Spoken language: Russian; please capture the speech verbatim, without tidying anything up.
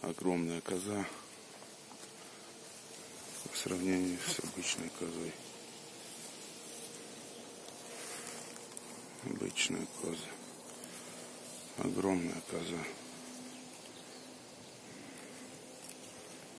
огромная коза по сравнению с обычной козой. Обычная коза. Огромная коза.